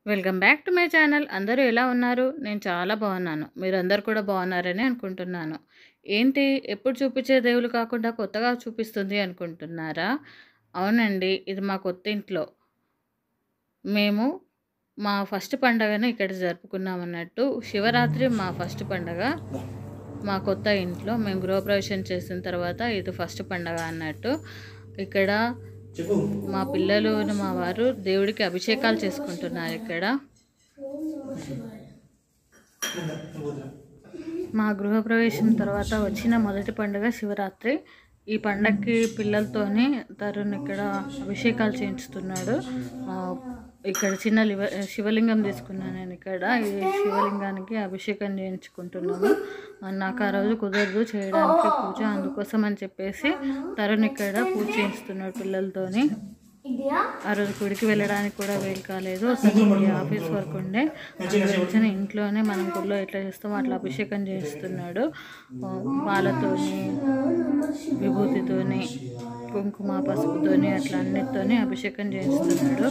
Welcome back to my channel. అందరూ ఎలా ఉన్నారు? నేను చాలా బాగున్నాను. మీరందరూ కూడా బాగున్నారని అనుకుంటున్నాను. ఏంటి ఎప్పుడు చూపించే దేవుళ్ళు కాకుండా కొత్తగా చూపిస్తుంది అనుకుంటున్నారా? అవునండి. ఇది మా కొత్త ఇంట్లో. మేము మా ఫస్ట్ పండగను ఇక్కడ జరుపుకున్నామన్నట్టు. శివరాత్రి మా ఫస్ట్ పండగ. మా కొత్త ఇంట్లో మేము గృహప్రవేశం చేసిన తర్వాత ఇది ఫస్ట్ పండగ అన్నట్టు. ఇక్కడ మా పిల్లలు మా వారు దేవుడికి అభిషేకాలు చేసుకుంటున్నారు. ఇక్కడ మా గృహప్రవేశం తర్వాత వచ్చిన మొదటి పండుగ శివరాత్రి. ఈ పండగకి పిల్లలతోని తరుణ్ ఇక్కడ అభిషేకాలు చేయించుతున్నాడు. ఇక్కడ చిన్న శివలింగం తీసుకున్నాను నేను. ఇక్కడ ఈ శివలింగానికి అభిషేకం చేయించుకుంటున్నాము. నాకు ఆ రోజు కుదరదు చేయడానికి పూజ, అందుకోసం అని చెప్పేసి తరుణ్ ఇక్కడ పూజ చేయిస్తున్నాడు పిల్లలతోని. ఆ రోజు గుడికి వెళ్ళడానికి కూడా వీలు కాలేదు. ఆఫీస్ వర్క్ ఉండే, అందుకని ఇంట్లోనే మనం గుడిలో ఎట్లా చేస్తామో అట్లా అభిషేకం చేస్తున్నాడు. పాలతోని, విభూతితోని, కుంకుమ, పసుపుతోని అట్లా అన్నిటితోని అభిషేకం చేస్తున్నాడు.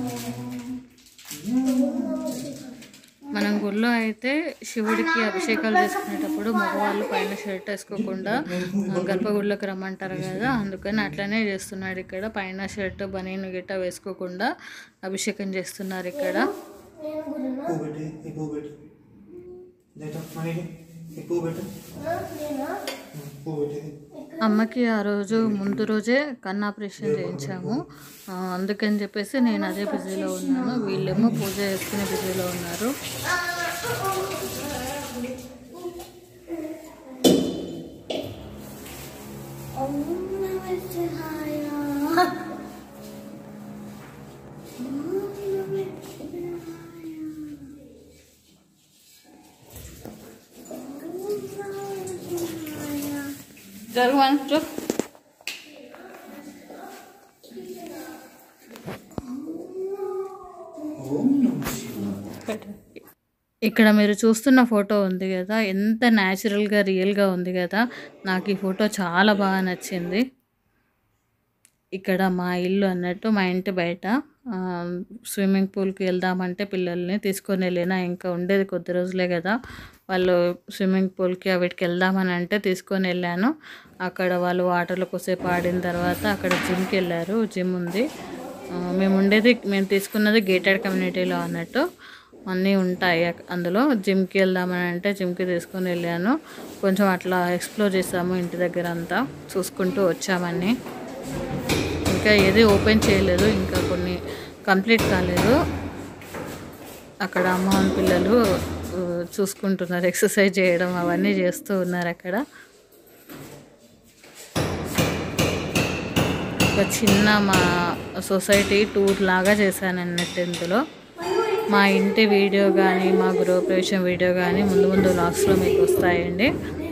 మనం గుళ్ళో అయితే శివుడికి అభిషేకాలు చేసుకునేటప్పుడు మగవాళ్ళు పైన షర్ట్ వేసుకోకుండా గర్భగుడిలోకి రమ్మంటారు కదా, అందుకని అట్లనే చేస్తున్నాడు. ఇక్కడ పైన షర్ట్ బనీన్ గిట్ట వేసుకోకుండా అభిషేకం చేస్తున్నారు. ఇక్కడ అమ్మకి ఆ రోజు ముందు రోజే కన్ను ఆపరేషన్ చేయించాము. అందుకని చెప్పేసి నేను అదే బిజీలో ఉన్నాను. వీళ్ళేమో పూజ చేసుకునే బిజీలో ఉన్నారు. ఇక్కడ మీరు చూస్తున్న ఫోటో ఉంది కదా, ఎంత న్యాచురల్గా రియల్గా ఉంది కదా. నాకు ఈ ఫోటో చాలా బాగా నచ్చింది. ఇక్కడ మా ఇల్లు అన్నట్టు, మా ఇంటి బయట స్విమ్మింగ్ పూల్కి వెళ్దామంటే పిల్లల్ని తీసుకొని వెళ్ళినా. ఇంకా ఉండేది కొద్ది రోజులే కదా, వాళ్ళు స్విమ్మింగ్ పూల్కి వీటికి వెళ్దామని అంటే తీసుకొని వెళ్ళాను. అక్కడ వాళ్ళు వాటర్లో కొద్దిసేపు ఆడిన తర్వాత అక్కడ జిమ్కి వెళ్ళారు. జిమ్ ఉంది. మేము తీసుకున్నది గేటెడ్ కమ్యూనిటీలో అన్నట్టు, అన్నీ ఉంటాయి అందులో. జిమ్కి వెళ్దామని అంటే జిమ్కి తీసుకొని వెళ్ళాను. కొంచెం అట్లా ఎక్స్ప్లోర్ చేసాము, ఇంటి దగ్గర అంతా చూసుకుంటూ వచ్చామని. ఇంకా ఏది ఓపెన్ చేయలేదు, ఇంకా కొన్ని కంప్లీట్ కాలేదు. అక్కడ అమ్మ పిల్లలు చూసుకుంటున్నారు, ఎక్సర్సైజ్ చేయడం అవన్నీ చేస్తూ ఉన్నారు. అక్కడ ఒక చిన్న మా సొసైటీ టూర్ లాగా చేశాను అన్నట్టు. ఇందులో మా ఇంటి వీడియో కానీ మా గృహప్రవేశం వీడియో కానీ ముందు ముందు వ్లాగ్స్లో మీకు వస్తాయండి.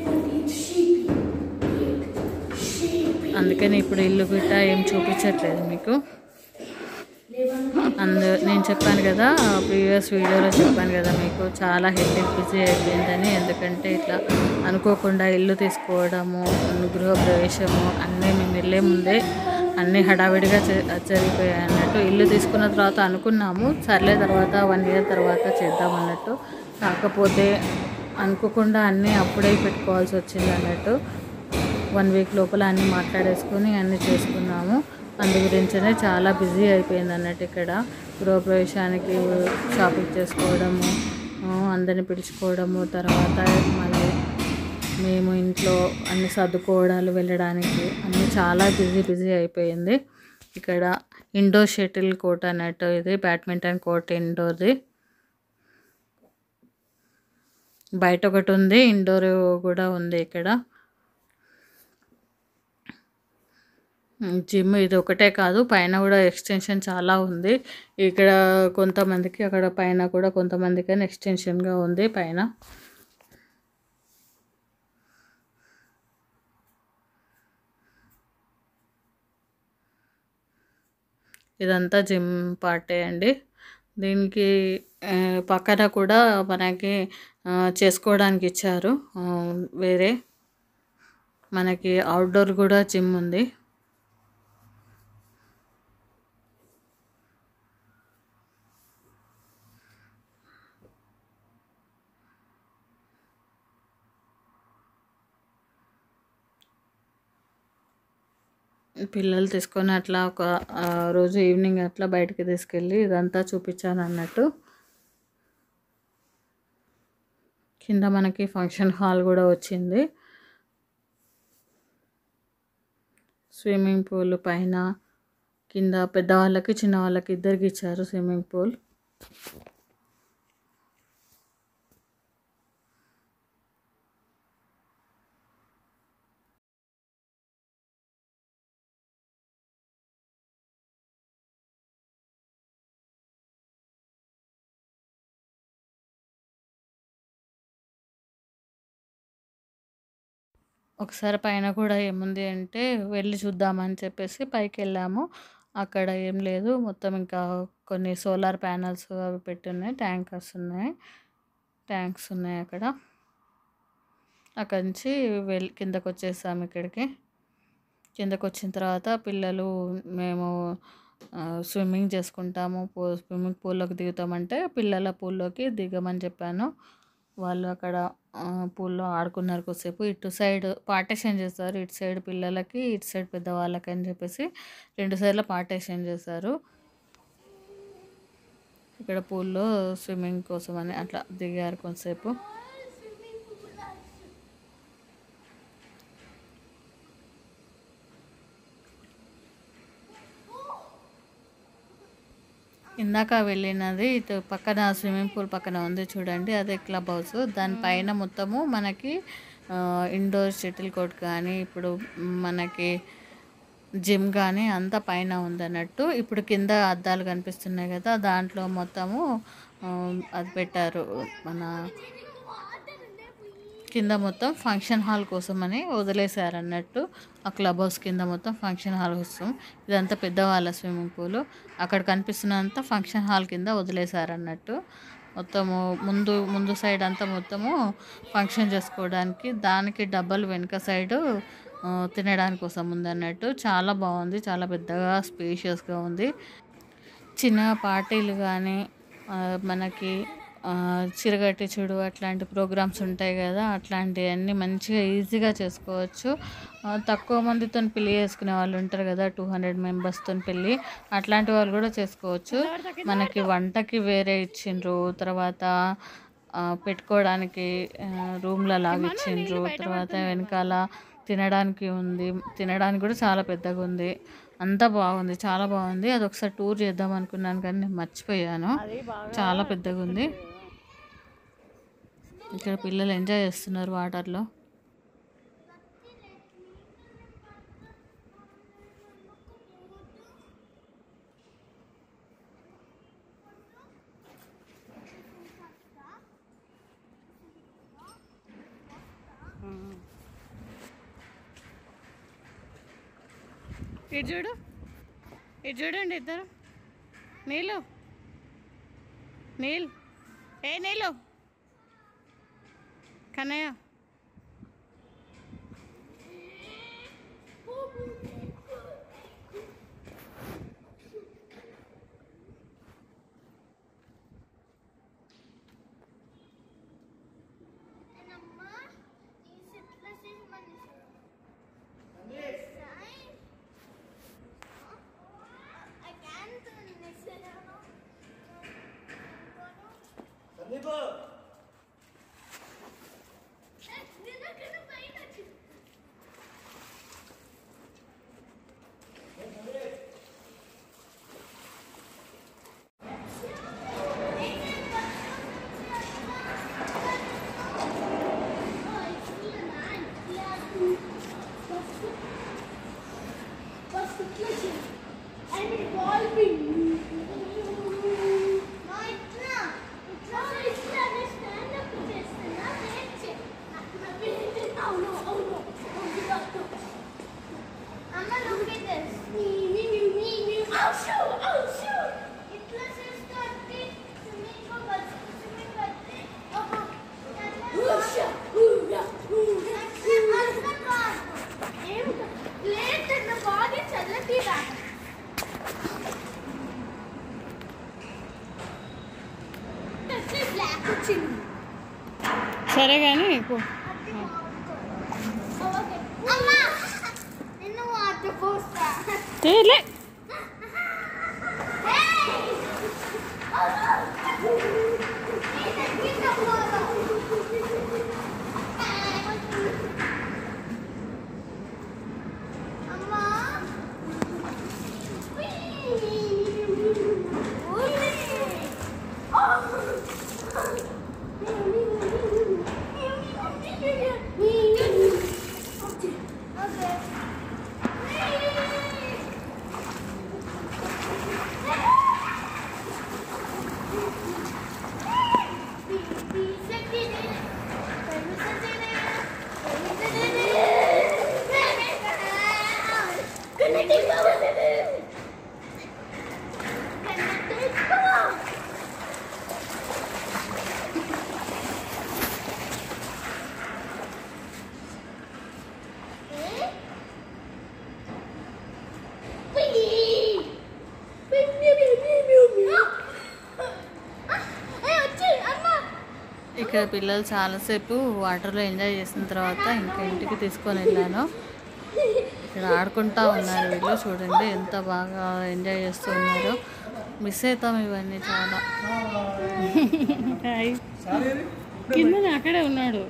అందుకని ఇప్పుడు ఇల్లు బిట్ట ఏం చూపించట్లేదు మీకు. నేను చెప్పాను కదా, ప్రీవియస్ వీడియోలో చెప్పాను కదా మీకు, చాలా హెల్త్ బిజీ అయిపోయిందని. ఎందుకంటే ఇట్లా అనుకోకుండా ఇల్లు తీసుకోవడము, గృహప్రవేశము అన్నీ మేము వెళ్ళే ముందే అన్నీ హడావిడిగా జరిగిపోయాయి అన్నట్టు. ఇల్లు తీసుకున్న తర్వాత అనుకున్నాము సర్లే తర్వాత 1 year తర్వాత చేద్దామన్నట్టు. కాకపోతే అనుకోకుండా అన్నీ అప్పుడే పెట్టుకోవాల్సి వచ్చింది అన్నట్టు. 1 week లోపల అన్నీ మాట్లాడేసుకొని అన్నీ చేసుకున్నాము. అందు గురించనే చాలా బిజీ అయిపోయింది అన్నట్టు. ఇక్కడ గృహప్రవేశానికి షాపింగ్ చేసుకోవడము, అందరిని పిలుచుకోవడము, తర్వాత మళ్ళీ మేము ఇంట్లో అన్ని సర్దుకోవడాలు, వెళ్ళడానికి అన్నీ చాలా బిజీ అయిపోయింది. ఇక్కడ ఇండోర్ షటిల్ కోర్ట్ అన్నట్టు, ఇది బ్యాడ్మింటన్ కోర్ట్ ఇండోర్ది. బయట ఒకటి ఉంది, ఇండోర్ కూడా ఉంది. ఇక్కడ జిమ్ ఇది ఒకటే కాదు, పైన కూడా ఎక్స్టెన్షన్ చాలా ఉంది. ఇక్కడ కొంతమందికి, అక్కడ పైన కూడా కొంతమందికి అని ఎక్స్టెన్షన్గా ఉంది పైన. ఇదంతా జిమ్ పార్టే అండి. దీనికి పక్కన కూడా మనకి చేసుకోవడానికి ఇచ్చారు వేరే. మనకి అవుట్డోర్ కూడా జిమ్ ఉంది. పిల్లలు తీసుకొని అట్లా ఒక రోజు ఈవినింగ్ అట్లా బయటికి తీసుకెళ్ళి ఇదంతా చూపించాను అన్నట్టు. కింద మనకి ఫంక్షన్ హాల్ కూడా వచ్చింది. స్విమ్మింగ్ పూల్ పైన కింద పెద్దవాళ్ళకి చిన్నవాళ్ళకి ఇద్దరికి ఇచ్చారు స్విమ్మింగ్ పూల్. ఒకసారి పైన కూడా ఏముంది అంటే వెళ్ళి చూద్దామని చెప్పేసి పైకి వెళ్ళాము. అక్కడ ఏం లేదు, మొత్తం ఇంకా కొన్ని సోలార్ ప్యానల్స్ అవి పెట్టి ఉన్నాయి, ట్యాంక్స్ ఉన్నాయి అక్కడ. అక్కడి నుంచి కిందకు వచ్చేసాము. కిందకు వచ్చిన తర్వాత పిల్లలు మేము స్విమ్మింగ్ చేసుకుంటాము, స్విమ్మింగ్ పూల్లోకి దిగుతామంటే పిల్లల పూల్లోకి దిగమని చెప్పాను. వాళ్ళు అక్కడ పూల్లో ఆడుకున్నారు కొద్దిసేపు. ఇటు సైడ్ పార్టీషన్ చేస్తారు, ఇటు సైడ్ పిల్లలకి ఇటు సైడ్ పెద్దవాళ్ళకి అని చెప్పేసి 2 సైడ్ల పార్టీషన్ చేశారు. ఇక్కడ పూల్లో స్విమ్మింగ్ కోసం అని అట్లా దిగారు కొంతసేపు. ఇందాక వెళ్ళినది ఇటు పక్కన స్విమ్మింగ్ పూల్ పక్కన ఉంది చూడండి, అదే క్లబ్ హౌస్. దానిపైన మొత్తము మనకి ఇండోర్ షటిల్ కోర్ట్ కానీ ఇప్పుడు మనకి జిమ్ కానీ అంతా పైన ఉందన్నట్టు. ఇప్పుడు కింద అద్దాలు కనిపిస్తున్నాయి కదా, దాంట్లో మొత్తము అది పెట్టారు. మన కింద మొత్తం ఫంక్షన్ హాల్ కోసం అని వదిలేశారన్నట్టు. ఆ క్లబ్ హౌస్ కింద మొత్తం ఫంక్షన్ హాల్ కోసం. ఇదంతా పెద్దవాళ్ళ స్విమ్మింగ్ పూల్. అక్కడ కనిపిస్తున్నంత ఫంక్షన్ హాల్ కింద వదిలేశారన్నట్టు. మొత్తము ముందు సైడ్ అంతా మొత్తము ఫంక్షన్ చేసుకోవడానికి, దానికి డబ్బలు వెనుక సైడు తినడానికి కోసం ఉందన్నట్టు. చాలా బాగుంది, చాలా పెద్దగా స్పేషియస్గా ఉంది. చిన్న పార్టీలు కానీ మనకి చిరగట్టి చూడు అట్లాంటి ప్రోగ్రామ్స్ ఉంటాయి కదా, అట్లాంటివన్నీ మంచిగా ఈజీగా చేసుకోవచ్చు. తక్కువ మందితో పెళ్ళి చేసుకునే వాళ్ళు ఉంటారు కదా, 200 మెంబర్స్తో పెళ్ళి, అట్లాంటి వాళ్ళు కూడా చేసుకోవచ్చు. మనకి వంటకి వేరే ఇచ్చిండ్రు, తర్వాత పెట్టుకోవడానికి రూమ్ల లాగా ఇచ్చిండ్రు, తర్వాత వెనకాల తినడానికి ఉంది. తినడానికి కూడా చాలా పెద్దగా ఉంది. అంతా బాగుంది, చాలా బాగుంది. అది ఒకసారి టూర్ చేద్దాం అనుకున్నాను కానీ నేను మర్చిపోయాను. చాలా పెద్దగా ఉంది. ఇక్కడ పిల్లలు ఎంజాయ్ చేస్తున్నారు వాటర్లో. ఇటు చూడండి ఇద్దరు. నీళ్ళు కన్నయ్య. సరే కానీ తేలే ఇక్కడ పిల్లలు చాలాసేపు వాటర్లో ఎంజాయ్ చేసిన తర్వాత ఇంకా ఇంటికి తీసుకొని వెళ్ళాను. ఇక్కడ ఆడుకుంటా ఉన్నారు వీళ్ళు, చూడండి ఎంత బాగా ఎంజాయ్ చేస్తూ ఉన్నారో. మిస్ అవుతాం ఇవన్నీ చాలా. కింద అక్కడే ఉన్నాడు.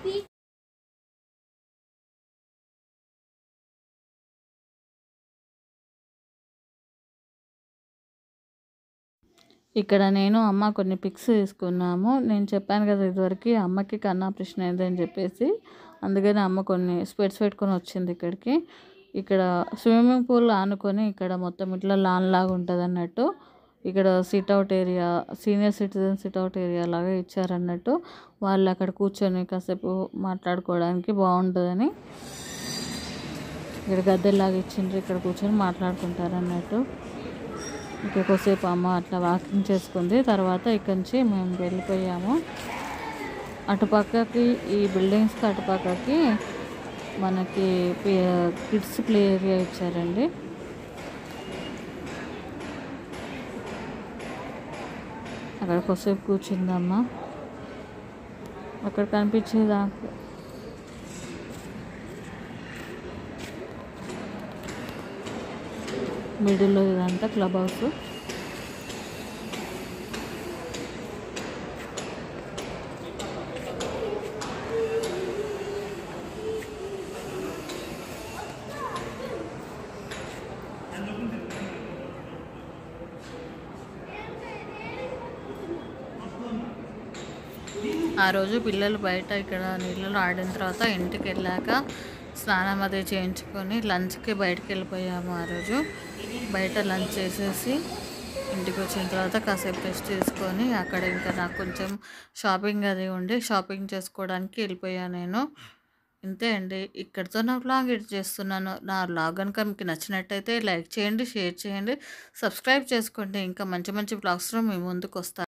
ఇక్కడ నేను అమ్మ కొన్ని పిక్స్ తీసుకున్నాము. నేను చెప్పాను కదా ఇదివరకు అమ్మకి కన్ను ఆపరేషన్ అయిందని చెప్పేసి, అందుకని అమ్మ కొన్ని స్పెట్స్ పెట్టుకొని వచ్చింది ఇక్కడికి. ఇక్కడ స్విమ్మింగ్ పూల్ ఆనుకొని ఇక్కడ మొత్తం ఇట్లా లాన్ లాగా ఉంటుంది అన్నట్టు. ఇక్కడ sit out area, senior citizen sit out area లాగా ఇచ్చారన్నట్టు. వాళ్ళు అక్కడ కూర్చొని కాసేపు మాట్లాడుకోవడానికి బాగుంటుందని ఇక్కడ గద్దెలాగా ఇచ్చిండ్రు. ఇక్కడ కూర్చొని మాట్లాడుకుంటారు అన్నట్టు. ఇక్కడ కొద్దిసేపు అమ్మ అట్లా వాకింగ్ చేసుకుంది. తర్వాత ఇక్కడి నుంచి మేము వెళ్ళిపోయాము. అటుపక్కకి ఈ బిల్డింగ్స్కి అటుపక్కకి మనకి కిడ్స్ ప్లే ఏరియా ఇచ్చారండి. అక్కడ కొద్దిసేపు కూర్చుందమ్మ. అక్కడ కనిపించేదాకా మిడిల్లో ఇదంతా క్లబ్ హౌస్. ఆ రోజు పిల్లలు బయట ఇక్కడ నీళ్ళలో ఆడిన తర్వాత ఇంటికి వెళ్ళాక స్నానం అది చేయించుకొని లంచ్కి బయటకు వెళ్ళిపోయాము. ఆ రోజు బయట లంచ్ చేసేసి ఇంటికి వచ్చిన తర్వాత కాసేపు రెస్ట్ తీసుకొని అక్కడ ఇంకా నాకు కొంచెం షాపింగ్ అది ఉండి షాపింగ్ చేసుకోవడానికి వెళ్ళిపోయాను నేను. ఇంతే అండి, ఇక్కడితో నా వ్లాగ్ ఎడిట్ చేస్తున్నాను. నా వ్లాగ్ కనుక మీకు నచ్చినట్టయితే లైక్ చేయండి, షేర్ చేయండి, సబ్స్క్రైబ్ చేసుకోండి. ఇంకా మంచి మంచి వ్లాగ్స్లో మీ ముందుకు వస్తాను.